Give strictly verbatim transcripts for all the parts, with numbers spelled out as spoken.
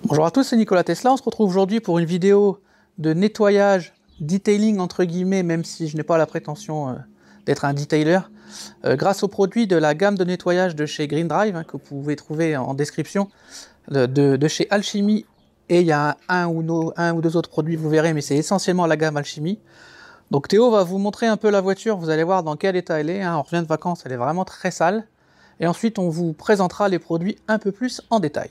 Bonjour à tous, c'est Nicolas Tesla. On se retrouve aujourd'hui pour une vidéo de nettoyage, detailing entre guillemets, même si je n'ai pas la prétention euh, d'être un detailer, euh, grâce aux produits de la gamme de nettoyage de chez Green Drive, hein, que vous pouvez trouver en description, de, de, de chez Alchemy. Et il y a un, un, ou no, un ou deux autres produits, vous verrez, mais c'est essentiellement la gamme Alchemy. Donc Théo va vous montrer un peu la voiture, vous allez voir dans quel état elle est. Hein. On revient de vacances, elle est vraiment très sale. Et ensuite, on vous présentera les produits un peu plus en détail.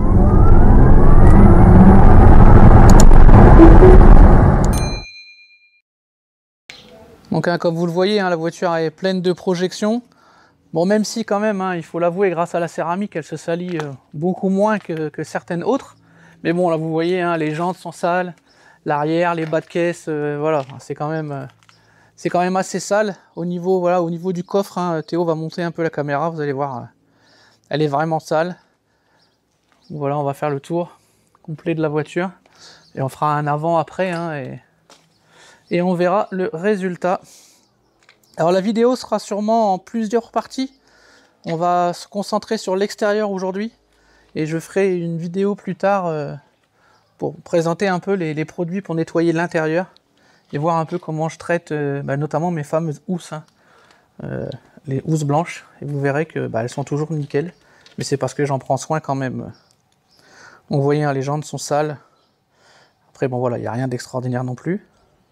Donc hein, comme vous le voyez, hein, la voiture est pleine de projections. Bon, même si quand même, hein, il faut l'avouer, grâce à la céramique, elle se salit euh, beaucoup moins que, que certaines autres. Mais bon, là vous voyez, hein, les jantes sont sales, l'arrière, les bas de caisse, euh, voilà, c'est quand même, euh, c'est quand même assez sale. Au niveau, voilà, au niveau du coffre, hein, Théo va monter un peu la caméra, vous allez voir, euh, elle est vraiment sale. Voilà, on va faire le tour complet de la voiture et on fera un avant-après, hein, et et on verra le résultat. Alors la vidéo sera sûrement en plusieurs parties. On va se concentrer sur l'extérieur aujourd'hui et je ferai une vidéo plus tard euh, pour présenter un peu les, les produits pour nettoyer l'intérieur et voir un peu comment je traite euh, bah, notamment mes fameuses housses, hein, euh, les housses blanches, et vous verrez que bah, elles sont toujours nickel, mais c'est parce que j'en prends soin quand même. Donc vous voyez, hein, les jantes sont sales. Après bon voilà, il n'y a rien d'extraordinaire non plus.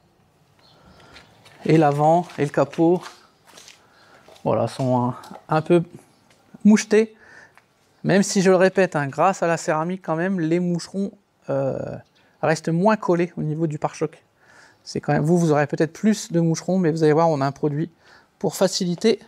Et l'avant et le capot, voilà, sont un, un peu mouchetés. Même si je le répète, hein, grâce à la céramique quand même, les moucherons euh, restent moins collés au niveau du pare-choc. C'est quand même, vous, vous aurez peut-être plus de moucherons, mais vous allez voir, on a un produit pour faciliter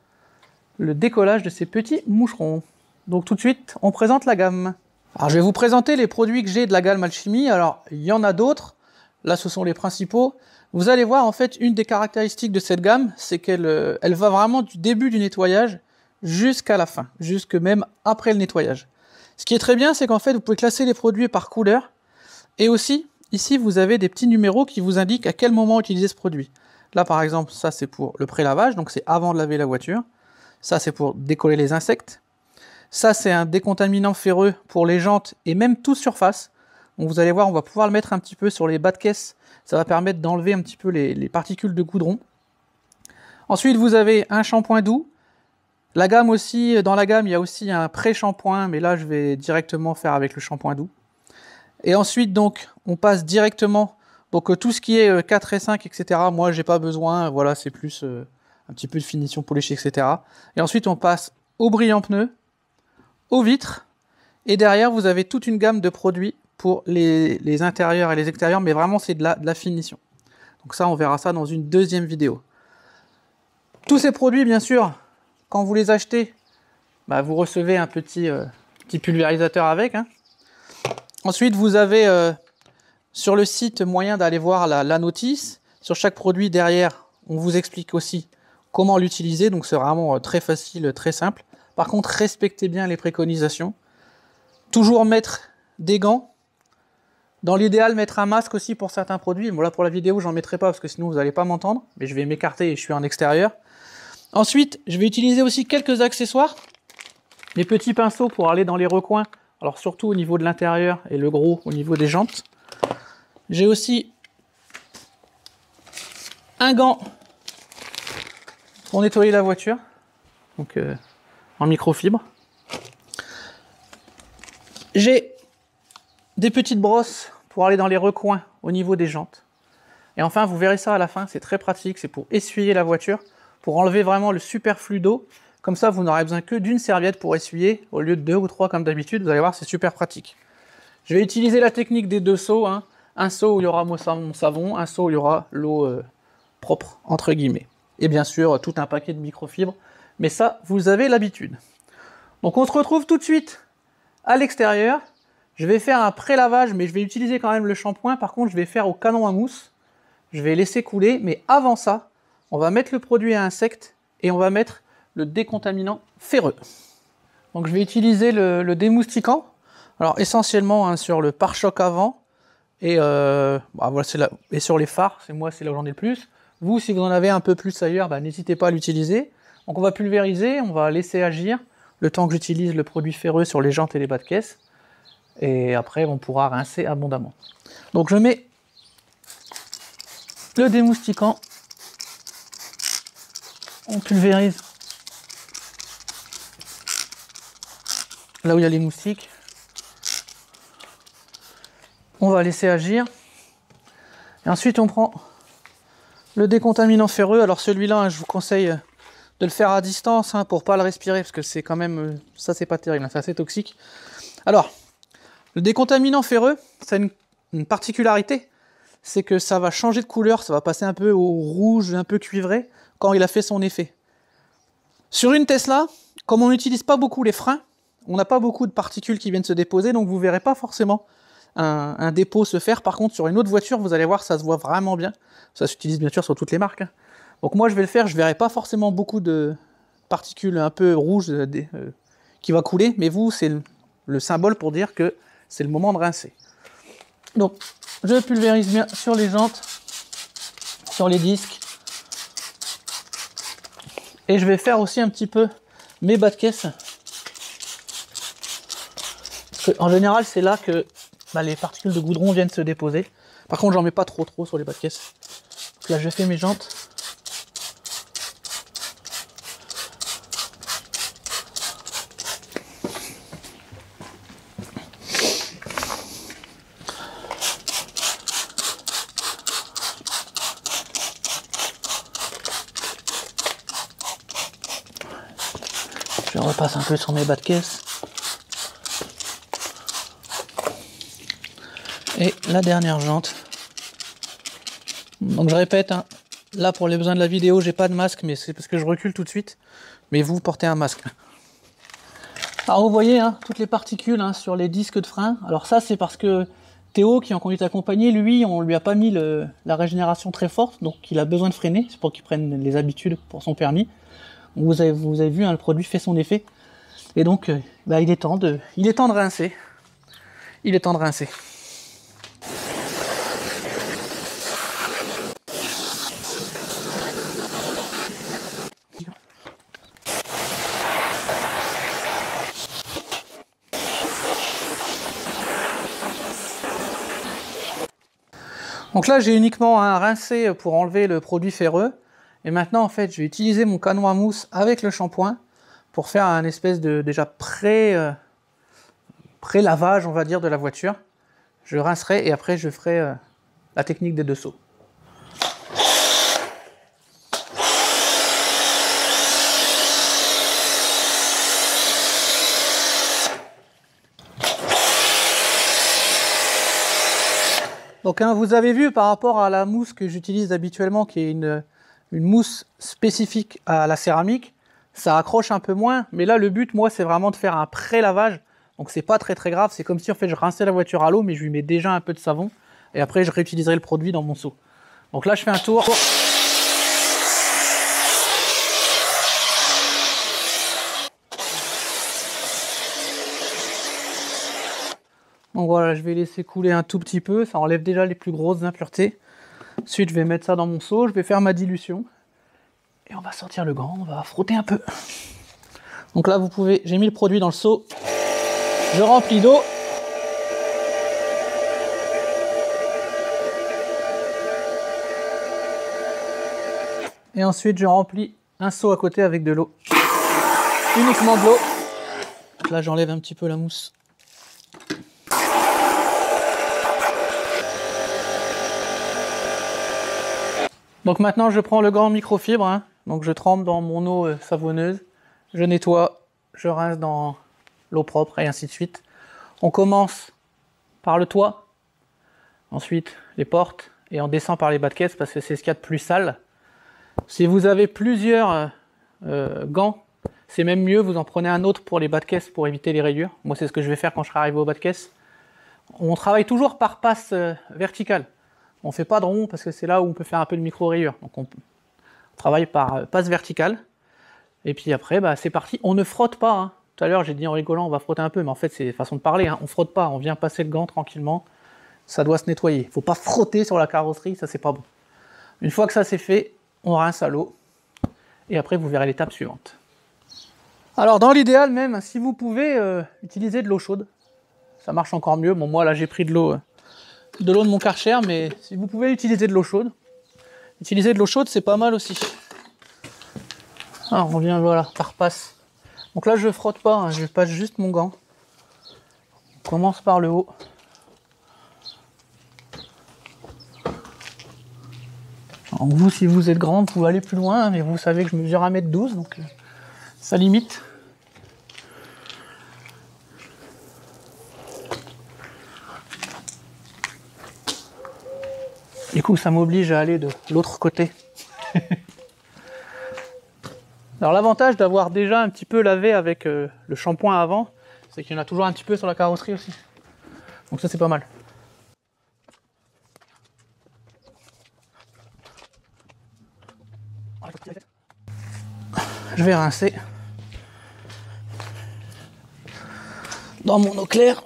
le décollage de ces petits moucherons. Donc tout de suite, on présente la gamme. Alors je vais vous présenter les produits que j'ai de la gamme Alchemy. Alors il y en a d'autres. Là, ce sont les principaux. Vous allez voir, en fait, une des caractéristiques de cette gamme, c'est qu'elle euh, elle va vraiment du début du nettoyage jusqu'à la fin, jusque même après le nettoyage. Ce qui est très bien, c'est qu'en fait, vous pouvez classer les produits par couleur. Et aussi, ici, vous avez des petits numéros qui vous indiquent à quel moment utiliser ce produit. Là, par exemple, ça, c'est pour le pré-lavage, donc c'est avant de laver la voiture. Ça, c'est pour décoller les insectes. Ça, c'est un décontaminant ferreux pour les jantes et même toute surface. Donc vous allez voir, on va pouvoir le mettre un petit peu sur les bas de caisse. Ça va permettre d'enlever un petit peu les, les particules de goudron. Ensuite, vous avez un shampoing doux. La gamme aussi, dans la gamme, il y a aussi un pré-shampoing, mais là, je vais directement faire avec le shampoing doux. Et ensuite, donc, on passe directement. Donc, tout ce qui est quatre et cinq, et cetera, moi, j'ai pas besoin. Voilà, c'est plus euh, un petit peu de finition pour lécher, et cetera. Et ensuite, on passe au brillant pneu, aux vitres. Et derrière, vous avez toute une gamme de produits pour les, les intérieurs et les extérieurs, mais vraiment c'est de la, de la finition. Donc ça, on verra ça dans une deuxième vidéo. Tous ces produits, bien sûr, quand vous les achetez, bah, vous recevez un petit, euh, petit pulvérisateur avec. Hein. Ensuite, vous avez euh, sur le site moyen d'aller voir la, la notice. Sur chaque produit, derrière, on vous explique aussi comment l'utiliser. Donc c'est vraiment euh, très facile, très simple. Par contre, respectez bien les préconisations. Toujours mettre des gants. Dans l'idéal, mettre un masque aussi pour certains produits. Bon, là, pour la vidéo, j'en mettrai pas parce que sinon, vous n'allez pas m'entendre. Mais je vais m'écarter et je suis en extérieur. Ensuite, je vais utiliser aussi quelques accessoires. Les petits pinceaux pour aller dans les recoins. Alors, surtout au niveau de l'intérieur et le gros au niveau des jantes. J'ai aussi un gant pour nettoyer la voiture. Donc, euh, en microfibre. J'ai des petites brosses pour aller dans les recoins au niveau des jantes. Et enfin, vous verrez ça à la fin, c'est très pratique, c'est pour essuyer la voiture, pour enlever vraiment le superflu d'eau. Comme ça, vous n'aurez besoin que d'une serviette pour essuyer, au lieu de deux ou trois comme d'habitude. Vous allez voir, c'est super pratique. Je vais utiliser la technique des deux seaux. Hein. Un seau où il y aura mon savon, un seau où il y aura l'eau euh, propre, entre guillemets. Et bien sûr, tout un paquet de microfibres. Mais ça, vous avez l'habitude. Donc on se retrouve tout de suite à l'extérieur. Je vais faire un pré-lavage, mais je vais utiliser quand même le shampoing. Par contre, je vais faire au canon à mousse. Je vais laisser couler, mais avant ça, on va mettre le produit à insectes et on va mettre le décontaminant ferreux. Donc je vais utiliser le, le démoustiquant. Alors essentiellement hein, sur le pare-choc avant et, euh, bah, voilà, là, et sur les phares. C'est moi, c'est là où j'en ai le plus. Vous, si vous en avez un peu plus ailleurs, bah, n'hésitez pas à l'utiliser. Donc on va pulvériser, on va laisser agir le temps que j'utilise le produit ferreux sur les jantes et les bas de caisse. Et après, on pourra rincer abondamment. Donc je mets le démoustiquant. On pulvérise là où il y a les moustiques. On va laisser agir. Et ensuite, on prend le décontaminant ferreux. Alors celui-là, hein, je vous conseille de le faire à distance hein, pour pas le respirer, parce que c'est quand même... Ça, c'est pas terrible, hein, c'est assez toxique. Alors, le décontaminant ferreux, ça a une, une particularité, c'est que ça va changer de couleur, ça va passer un peu au rouge, un peu cuivré, quand il a fait son effet. Sur une Tesla, comme on n'utilise pas beaucoup les freins, on n'a pas beaucoup de particules qui viennent se déposer, donc vous ne verrez pas forcément un, un dépôt se faire. Par contre, sur une autre voiture, vous allez voir, ça se voit vraiment bien. Ça s'utilise bien sûr sur toutes les marques. Hein. Donc moi, je vais le faire, je ne verrai pas forcément beaucoup de particules un peu rouges euh, euh, qui va couler, mais vous, c'est le, le symbole pour dire que c'est le moment de rincer. Donc, je pulvérise bien sur les jantes, sur les disques. Et je vais faire aussi un petit peu mes bas de caisse. Parce que, en général, c'est là que bah, les particules de goudron viennent se déposer. Par contre, j'en mets pas trop trop sur les bas de caisse. Donc là, je fais mes jantes. Je repasse un peu sur mes bas de caisse. Et la dernière jante. Donc je répète, hein, là pour les besoins de la vidéo, j'ai pas de masque, mais c'est parce que je recule tout de suite. Mais vous portez un masque. Alors vous voyez, hein, toutes les particules hein, sur les disques de frein. Alors ça c'est parce que Théo, qui est en conduite accompagnée, lui, on lui a pas mis le, la régénération très forte, donc il a besoin de freiner. C'est pour qu'il prenne les habitudes pour son permis. Vous avez, vous avez vu, hein, le produit fait son effet. Et donc, euh, bah, il est temps de, il est temps de rincer. Il est temps de rincer. Donc là, j'ai uniquement un rincé pour enlever le produit ferreux. Et maintenant, en fait, je vais utiliser mon canon à mousse avec le shampoing pour faire un espèce de déjà pré, euh, pré-lavage, on va dire, de la voiture. Je rincerai et après, je ferai euh, la technique des deux seaux. Donc hein, vous avez vu par rapport à la mousse que j'utilise habituellement, qui est une, une mousse spécifique à la céramique, ça accroche un peu moins, mais là le but moi c'est vraiment de faire un pré-lavage, donc c'est pas très très grave, c'est comme si en fait je rinçais la voiture à l'eau, mais je lui mets déjà un peu de savon, et après je réutiliserai le produit dans mon seau. Donc là je fais un tour. Donc voilà, je vais laisser couler un tout petit peu, ça enlève déjà les plus grosses impuretés. Ensuite, je vais mettre ça dans mon seau, je vais faire ma dilution. Et on va sortir le gant, on va frotter un peu. Donc là, vous pouvez, j'ai mis le produit dans le seau. Je remplis d'eau. Et ensuite, je remplis un seau à côté avec de l'eau. Uniquement de l'eau. Là, j'enlève un petit peu la mousse. Donc maintenant je prends le gant microfibre, hein. Donc je trempe dans mon eau euh, savonneuse, je nettoie, je rince dans l'eau propre et ainsi de suite. On commence par le toit, ensuite les portes et on descend par les bas de caisse parce que c'est ce qu'il y a de plus sale. Si vous avez plusieurs euh, euh, gants, c'est même mieux, vous en prenez un autre pour les bas de caisse pour éviter les rayures. Moi c'est ce que je vais faire quand je serai arrivé au bas de caisse. On travaille toujours par passe euh, verticale. On ne fait pas de rond parce que c'est là où on peut faire un peu de micro-rayures. Donc on travaille par passe verticale. Et puis après, bah, c'est parti. On ne frotte pas. Hein. Tout à l'heure, j'ai dit en rigolant, on va frotter un peu. Mais en fait, c'est façon de parler. Hein. On ne frotte pas. On vient passer le gant tranquillement. Ça doit se nettoyer. Il ne faut pas frotter sur la carrosserie. Ça, c'est pas bon. Une fois que ça c'est fait, on rince à l'eau. Et après, vous verrez l'étape suivante. Alors, dans l'idéal même, si vous pouvez euh, utiliser de l'eau chaude, ça marche encore mieux. Bon, moi là j'ai pris de l'eau de l'eau de mon Karcher, mais si vous pouvez utiliser de l'eau chaude, utiliser de l'eau chaude c'est pas mal aussi. Ah, on revient, voilà, ça repasse. Donc là je frotte pas, hein, je passe juste mon gant. On commence par le haut. Alors vous, si vous êtes grand, vous pouvez aller plus loin, mais vous savez que je mesure un mètre douze, donc euh, ça limite. Du coup, ça m'oblige à aller de l'autre côté. Alors l'avantage d'avoir déjà un petit peu lavé avec euh, le shampoing avant, c'est qu'il y en a toujours un petit peu sur la carrosserie aussi. Donc ça c'est pas mal. Je vais rincer dans mon eau claire.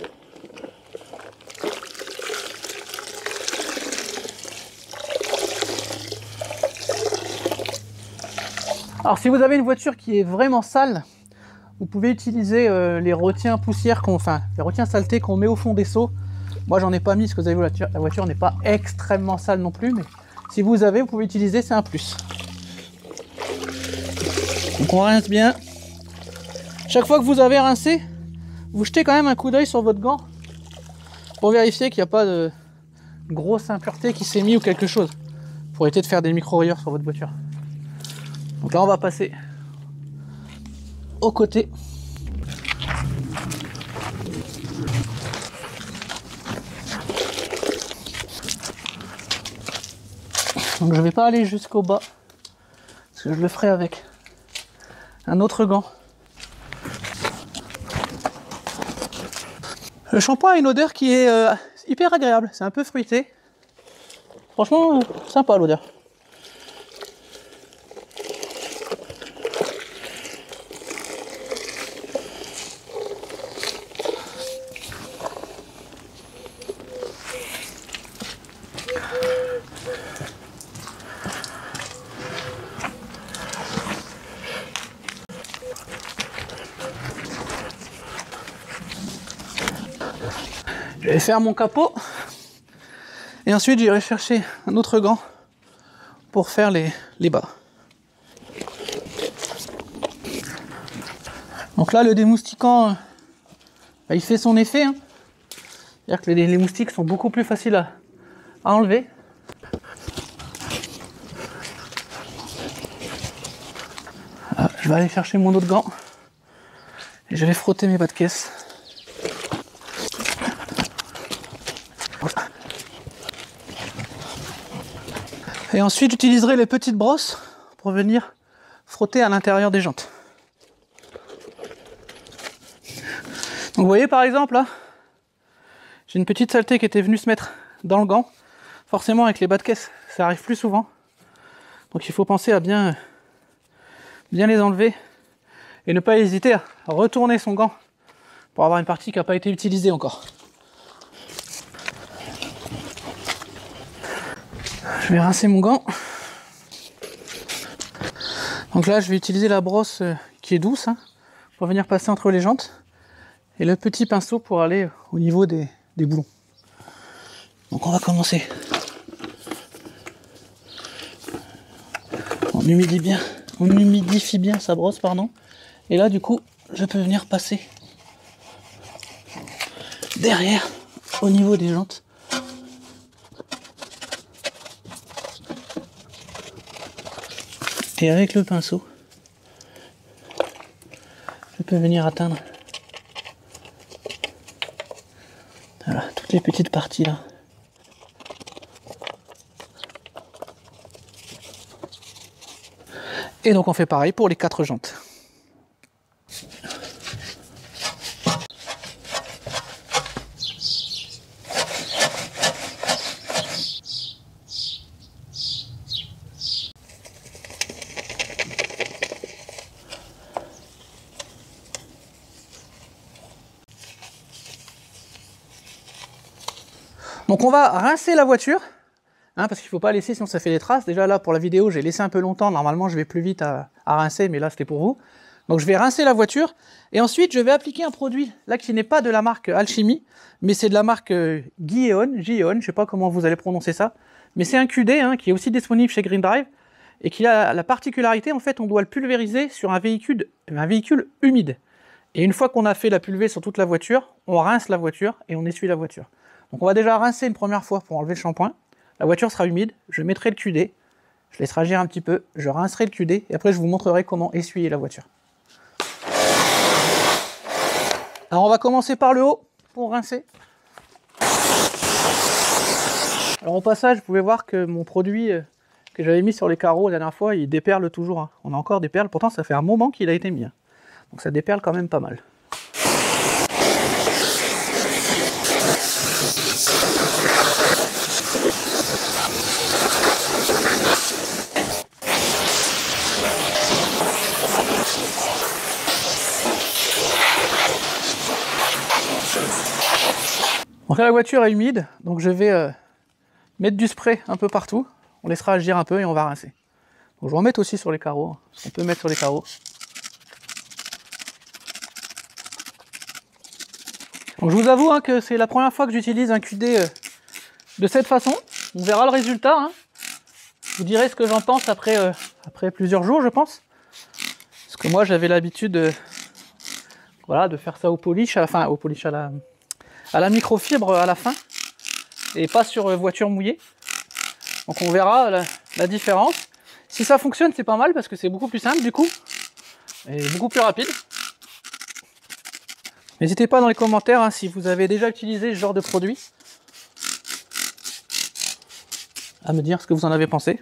Alors si vous avez une voiture qui est vraiment sale, vous pouvez utiliser euh, les retiens poussière, qu'on, enfin les retiens saletés qu'on met au fond des seaux. Moi j'en ai pas mis parce que vous avez vu, la voiture, la voiture n'est pas extrêmement sale non plus, mais si vous avez, vous pouvez utiliser, c'est un plus. Donc on rince bien. Chaque fois que vous avez rincé, vous jetez quand même un coup d'œil sur votre gant pour vérifier qu'il n'y a pas de grosse impureté qui s'est mis ou quelque chose, pour éviter de faire des micro-rayures sur votre voiture. Donc là on va passer au côté. Donc je vais pas aller jusqu'au bas, parce que je le ferai avec un autre gant. Le shampoing a une odeur qui est euh, hyper agréable, c'est un peu fruité. Franchement, sympa l'odeur. Je vais faire mon capot et ensuite j'irai chercher un autre gant pour faire les, les bas. Donc là le démoustiquant, bah, il fait son effet, hein. C'est-à-dire que les, les moustiques sont beaucoup plus faciles à, à enlever. Là, je vais aller chercher mon autre gant et je vais frotter mes bas de caisse. Et ensuite, j'utiliserai les petites brosses pour venir frotter à l'intérieur des jantes. Donc vous voyez par exemple là, j'ai une petite saleté qui était venue se mettre dans le gant. Forcément avec les bas de caisse, ça arrive plus souvent. Donc il faut penser à bien, bien les enlever et ne pas hésiter à retourner son gant pour avoir une partie qui n'a pas été utilisée encore. Je vais rincer mon gant. Donc là, je vais utiliser la brosse qui est douce, hein, pour venir passer entre les jantes. Et le petit pinceau pour aller au niveau des, des boulons. Donc on va commencer. On humidifie bien, on humidifie bien sa brosse, pardon. Et là, du coup, je peux venir passer derrière, au niveau des jantes. Et avec le pinceau, je peux venir atteindre voilà, toutes les petites parties là. Et donc on fait pareil pour les quatre jantes. Donc on va rincer la voiture, hein, parce qu'il ne faut pas laisser sinon ça fait des traces. Déjà là pour la vidéo j'ai laissé un peu longtemps, normalement je vais plus vite à, à rincer, mais là c'était pour vous. Donc je vais rincer la voiture et ensuite je vais appliquer un produit là qui n'est pas de la marque Alchemy, mais c'est de la marque euh, Gyeon, Gyeon, je sais pas comment vous allez prononcer ça, mais c'est un Q D hein, qui est aussi disponible chez Green Drive et qui a la particularité, en fait, on doit le pulvériser sur un véhicule, un véhicule humide. Et une fois qu'on a fait la pulvée sur toute la voiture, on rince la voiture et on essuie la voiture. Donc on va déjà rincer une première fois pour enlever le shampoing. La voiture sera humide, je mettrai le Q D, je laisserai agir un petit peu, je rincerai le Q D et après je vous montrerai comment essuyer la voiture. Alors on va commencer par le haut pour rincer. Alors au passage, vous pouvez voir que mon produit que j'avais mis sur les carreaux la dernière fois, il déperle toujours. Hein. On a encore des perles, pourtant ça fait un moment qu'il a été mis. Hein. Donc ça déperle quand même pas mal. Donc là la voiture est humide, donc je vais euh, mettre du spray un peu partout. On laissera agir un peu et on va rincer. Donc je vais en mettre aussi sur les carreaux. On peut mettre sur les carreaux. Donc je vous avoue hein, que c'est la première fois que j'utilise un Q D euh, de cette façon. On verra le résultat. Hein. Je vous dirai ce que j'en pense après, euh, après plusieurs jours, je pense. Parce que moi j'avais l'habitude euh, voilà, de faire ça au polish, à la fin, au polish à la, à la microfibre à la fin. Et pas sur euh, voiture mouillée. Donc on verra la, la différence. Si ça fonctionne, c'est pas mal parce que c'est beaucoup plus simple du coup. Et beaucoup plus rapide. N'hésitez pas dans les commentaires hein, si vous avez déjà utilisé ce genre de produit. À me dire ce que vous en avez pensé.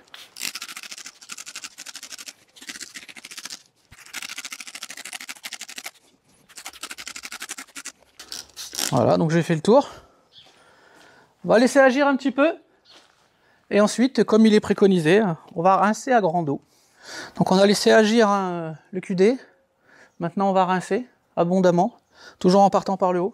Voilà, donc j'ai fait le tour. On va laisser agir un petit peu. Et ensuite, comme il est préconisé, on va rincer à grande eau. Donc on a laissé agir hein, le Q D. Maintenant on va rincer abondamment, toujours en partant par le haut.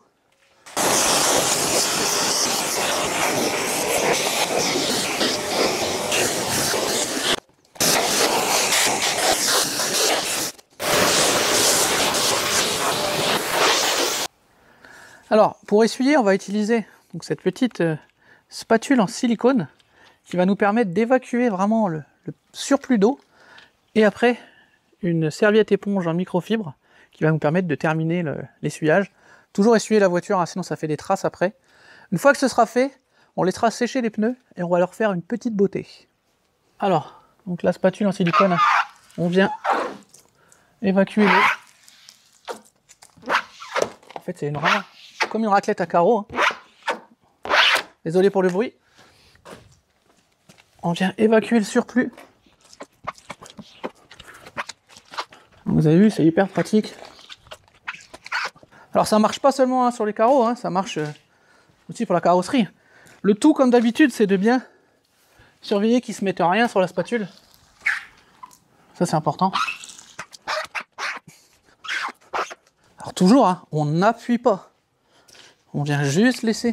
Alors, pour essuyer, on va utiliser donc, cette petite euh, spatule en silicone qui va nous permettre d'évacuer vraiment le, le surplus d'eau. Et après, une serviette éponge en microfibre qui va nous permettre de terminer l'essuyage. Toujours essuyer la voiture, hein, sinon ça fait des traces après. Une fois que ce sera fait, on laissera sécher les pneus et on va leur faire une petite beauté. Alors, donc la spatule en silicone, on vient évacuer l'eau. En fait, c'est une rame, comme une raclette à carreaux. Hein. Désolé pour le bruit. On vient évacuer le surplus. Vous avez vu, c'est hyper pratique. Alors ça marche pas seulement hein, sur les carreaux, hein, ça marche euh, aussi pour la carrosserie. Le tout, comme d'habitude, c'est de bien surveiller qu'il ne se mette rien sur la spatule. Ça c'est important. Alors toujours, hein, on n'appuie pas. On vient juste laisser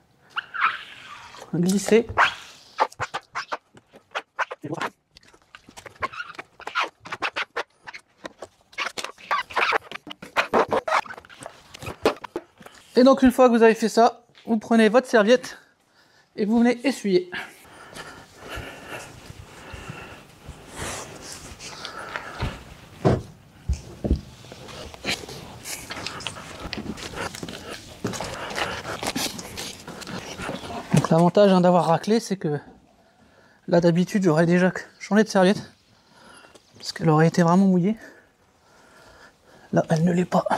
glisser. Et voilà. Et donc une fois que vous avez fait ça, vous prenez votre serviette et vous venez essuyer. Donc l'avantage hein, d'avoir raclé, c'est que là d'habitude j'aurais déjà changé de serviette parce qu'elle aurait été vraiment mouillée. Là elle ne l'est pas.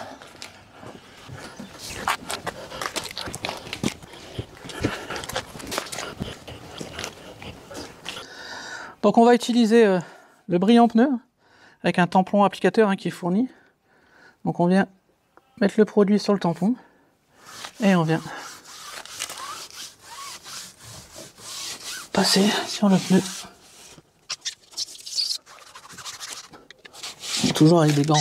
Donc on va utiliser euh, le brillant pneu avec un tampon applicateur hein, qui est fourni. Donc on vient mettre le produit sur le tampon et on vient passer sur le pneu. Toujours avec des gants.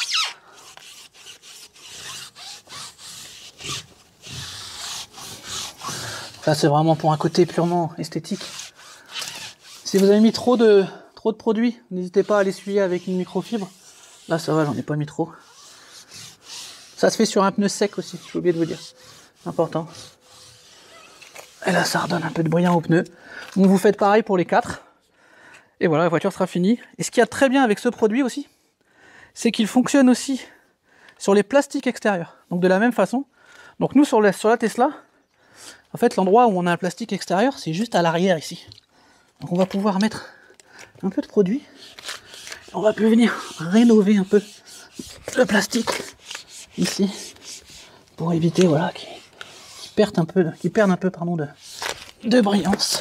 Là c'est vraiment pour un côté purement esthétique. Si vous avez mis trop de, trop de produits, n'hésitez pas à l'essuyer avec une microfibre. Là ça va, j'en ai pas mis trop. Ça se fait sur un pneu sec aussi, j'ai oublié de vous dire. Important. Et là ça redonne un peu de brillant au pneu. Donc vous faites pareil pour les quatre. Et voilà, la voiture sera finie. Et ce qu'il y a très bien avec ce produit aussi, c'est qu'il fonctionne aussi sur les plastiques extérieurs. Donc de la même façon. Donc nous sur la, sur la Tesla, en fait l'endroit où on a un plastique extérieur, c'est juste à l'arrière ici. Donc on va pouvoir mettre un peu de produit. On va venir rénover un peu le plastique ici pour éviter voilà qu'il qu'il perde un peu, qu'il perde un peu pardon de, de brillance.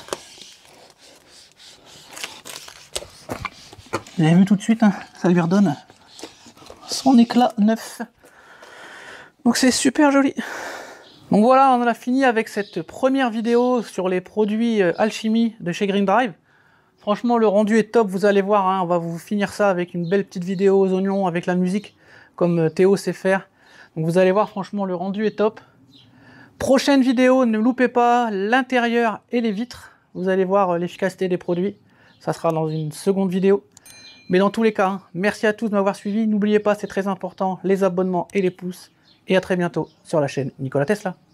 Vous avez vu tout de suite, hein, ça lui redonne son éclat neuf. Donc c'est super joli. Donc voilà, on en a fini avec cette première vidéo sur les produits Alchemy de chez Green Drive. Franchement, le rendu est top, vous allez voir, hein, on va vous finir ça avec une belle petite vidéo aux oignons, avec la musique, comme Théo sait faire. Donc vous allez voir, franchement, le rendu est top. Prochaine vidéo, ne loupez pas l'intérieur et les vitres. Vous allez voir l'efficacité des produits. Ça sera dans une seconde vidéo. Mais dans tous les cas, hein, merci à tous de m'avoir suivi. N'oubliez pas, c'est très important, les abonnements et les pouces. Et à très bientôt sur la chaîne Nikola Tesla.